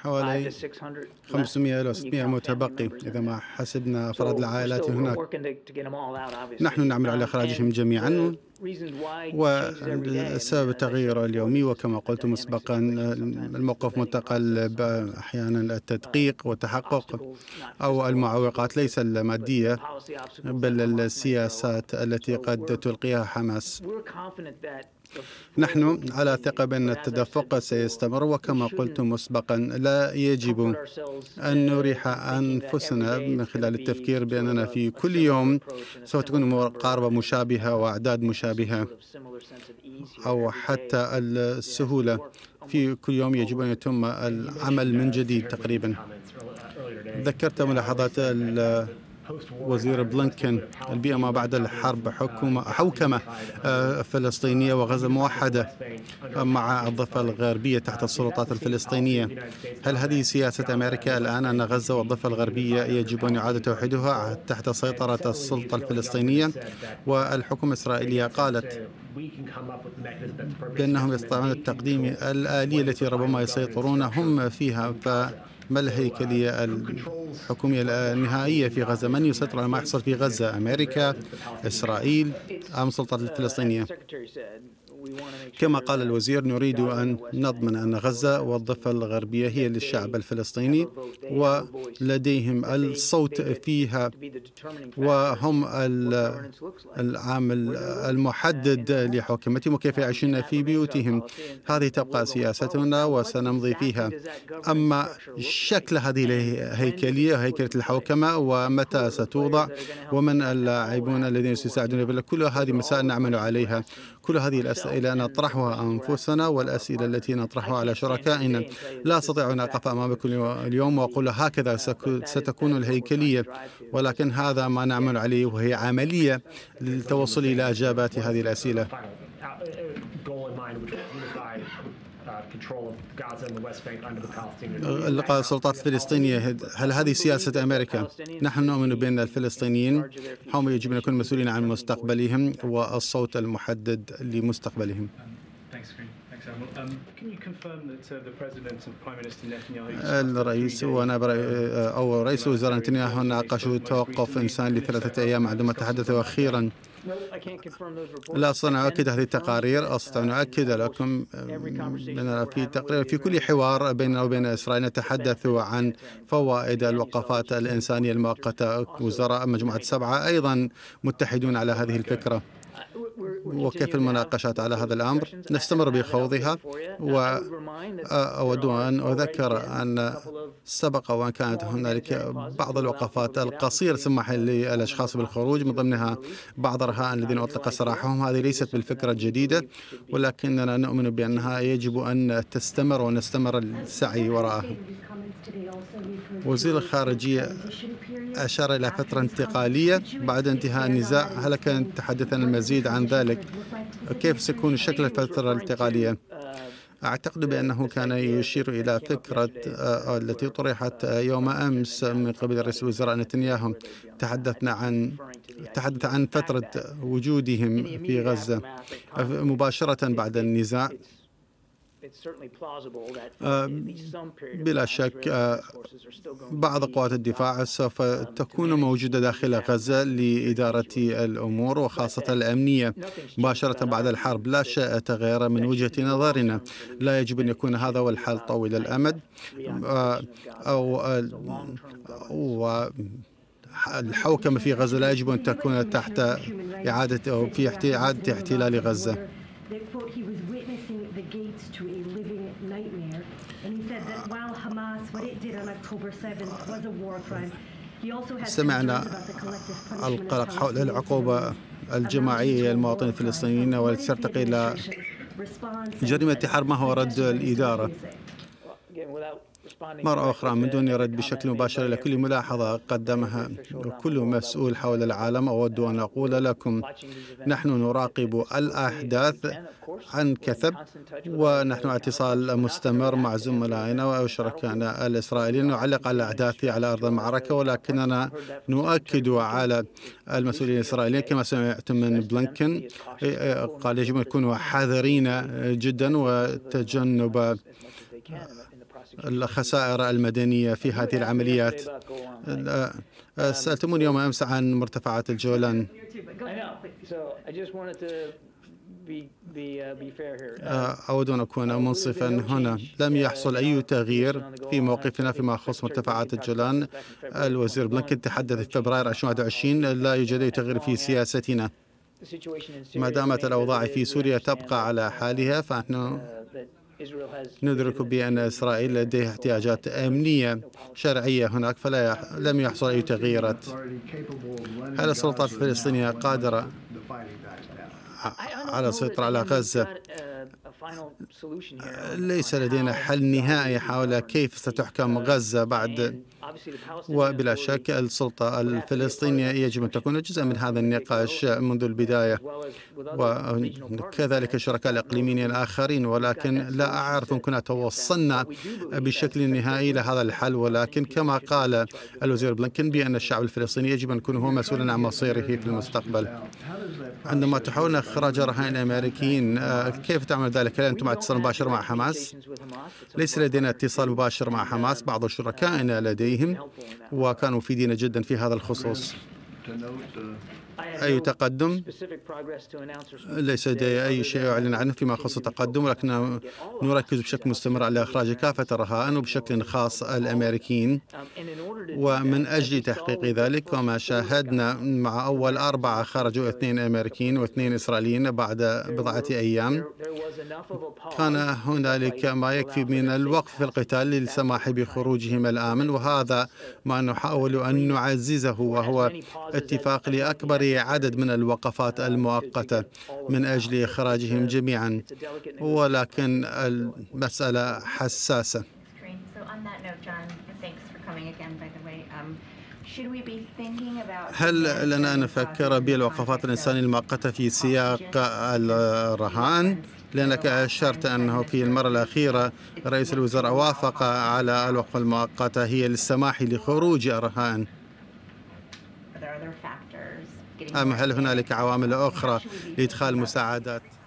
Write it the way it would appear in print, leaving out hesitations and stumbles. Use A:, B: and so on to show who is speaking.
A: حوالي 500 إلى 600 متبقي إذا ما حسبنا أفراد العائلات هناك. نحن نعمل على إخراجهم جميعا، والسبب التغيير اليومي وكما قلت مسبقا الموقف متقلب، أحيانا التدقيق والتحقق أو المعوقات ليس المادية بل السياسات التي قد تلقيها حماس. نحن على ثقة بأن التدفق سيستمر، وكما قلت مسبقا لا يجب أن نريح أنفسنا من خلال التفكير بأننا في كل يوم سوف تكون مقاربة مشابهة وأعداد مشابهة أو حتى السهولة. في كل يوم يجب أن يتم العمل من جديد تقريبا. ذكرت ملاحظات وزير بلينكن البيئة ما بعد الحرب، حوكمة فلسطينية وغزة موحدة مع الضفة الغربية تحت السلطات الفلسطينية. هل هذه سياسة أمريكا الآن أن غزة والضفة الغربية يجب أن يعاد توحيدها تحت سيطرة السلطة الفلسطينية؟ والحكومة الإسرائيلية قالت بأنهم يستطيعون التقديم الآلية التي ربما يسيطرون هم فيها. ما الهيكلية الحكومية النهائية في غزة؟ من يسيطر على ما يحصل في غزة؟ أمريكا، إسرائيل أم السلطات الفلسطينية؟ كما قال الوزير نريد أن نضمن أن غزة والضفة الغربية هي للشعب الفلسطيني ولديهم الصوت فيها، وهم العامل المحدد لحكومتهم وكيف يعيشون في بيوتهم. هذه تبقى سياستنا وسنمضي فيها. أما شكل هذه الهيكلية، هيكلة الحوكمة، ومتى ستوضع ومن اللاعبون الذين سيساعدون، كل هذه مسائل نعمل عليها. كل هذه الأسئلة نطرحها أنفسنا والأسئلة التي نطرحها على شركائنا. لا أستطيع أن أقف أمامكم اليوم وأقول هكذا ستكون الهيكلية، ولكن هذا ما نعمل عليه، وهي عملية للتوصل إلى إجابات هذه الأسئلة. اللقاء السلطات الفلسطينية، هل هذه سياسة أمريكا؟ نحن نؤمن بأن الفلسطينيين هم يجب أن يكونوا مسؤولين عن مستقبلهم والصوت المحدد لمستقبلهم. الرئيس أو رئيس وزراء نتنياهو ناقشوا توقف إنسان ل3 أيام عندما تحدثوا أخيرا. لا أستطيع أن أؤكد هذه التقارير. أستطيع أن أؤكد لكم أننا في كل حوار بيننا وبين إسرائيل نتحدث عن فوائد الوقفات الإنسانية المؤقتة. وزراء مجموعة 7 أيضا متحدون على هذه الفكرة. وكيف المناقشات على هذا الأمر؟ نستمر بخوضها. وأود أن أذكر أن سبق وأن كانت هنالك بعض الوقفات القصيرة سمح للأشخاص بالخروج، من ضمنها بعض الرهائن الذين أطلق سراحهم. هذه ليست بالفكرة الجديدة، ولكننا نؤمن بأنها يجب أن تستمر ونستمر السعي وراءها. وزير الخارجية أشار إلى فترة انتقالية بعد انتهاء النزاع. هل كان تحدث المزيد عن ذلك؟ كيف سيكون شكل الفترة الانتقالية؟ أعتقد بأنه كان يشير إلى فكرة التي طرحت يوم أمس من قبل رئيس الوزراء نتنياهو. تحدث عن فترة وجودهم في غزة مباشرة بعد النزاع. بلا شك بعض قوات الدفاع سوف تكون موجودة داخل غزة لإدارة الأمور وخاصة الأمنية مباشرة بعد الحرب. لا شيء تغير من وجهة نظرنا. لا يجب أن يكون هذا هو الحل طويل الأمد، الحوكمة في غزة لا يجب أن تكون تحت إعادة أو في إعادة احتلال غزة. سمعنا القلق حول العقوبة الجماعية للمواطنين الفلسطينيين والتي ترتقي إلى جريمة حرب. ما هو رد الإدارة؟ مرة أخرى من دون رد بشكل مباشر إلى كل ملاحظة قدمها كل مسؤول حول العالم، أود أن أقول لكم نحن نراقب الأحداث عن كثب، ونحن على اتصال مستمر مع زملائنا وشركائنا الإسرائيليين. نعلق على الأحداث على أرض المعركة، ولكننا نؤكد على المسؤولين الإسرائيليين كما سمعتم من بلينكن قال يجب أن يكونوا حذرين جدا وتجنب الخسائر المدنية في هذه العمليات. سألتموني يوم أمس عن مرتفعات الجولان. أود أن أكون منصفا هنا. لم يحصل أي تغيير في موقفنا فيما يخص مرتفعات الجولان. الوزير بلينكن تحدث في فبراير 2021 لا يوجد أي تغيير في سياستنا. ما دامت الأوضاع في سوريا تبقى على حالها، فنحن ندرك بأن إسرائيل لديها احتياجات أمنية شرعية هناك، لم يحصل أي تغييرات. هل السلطات الفلسطينية قادرة على السيطرة على غزة؟ ليس لدينا حل نهائي حول كيف ستحكم غزة بعد، وبلا شك السلطة الفلسطينية يجب أن تكون جزءا من هذا النقاش منذ البداية، وكذلك الشركاء الإقليميين الآخرين، ولكن لا أعرف إن كنا توصلنا بشكل نهائي لهذا الحل. ولكن كما قال الوزير بلينكن بأن الشعب الفلسطيني يجب أن يكون هو مسؤولا عن مصيره في المستقبل. عندما تحاولون إخراج الرهائن الأمريكيين، كيف تعمل ذلك؟ هل أنتم على اتصال مباشر مع حماس؟ ليس لدينا اتصال مباشر مع حماس. بعض شركائنا لديهم وكانوا مفيدين جدا في هذا الخصوص. أي تقدم؟ ليس لدي أي شيء أعلن عنه فيما يخص التقدم، ولكن نركز بشكل مستمر على إخراج كافة الرهائن وبشكل خاص الأمريكيين. ومن أجل تحقيق ذلك، وما شاهدنا مع أول 4 خرجوا 2 أمريكيين و2 إسرائيليين بعد بضعة أيام، كان هنالك ما يكفي من الوقف في القتال للسماح بخروجهم الآمن، وهذا ما نحاول أن نعززه، وهو اتفاق لأكبر عدد من الوقفات المؤقتة من أجل إخراجهم جميعا، ولكن المسألة حساسة. هل لنا أن نفكر بالوقفات الإنسانية المؤقتة في سياق الرهان؟ لأنك أشرت أنه في المرة الأخيرة رئيس الوزراء وافق على الوقفة المؤقتة هي للسماح لخروج الرهائن، أم هل هنالك عوامل أخرى لإدخال مساعدات؟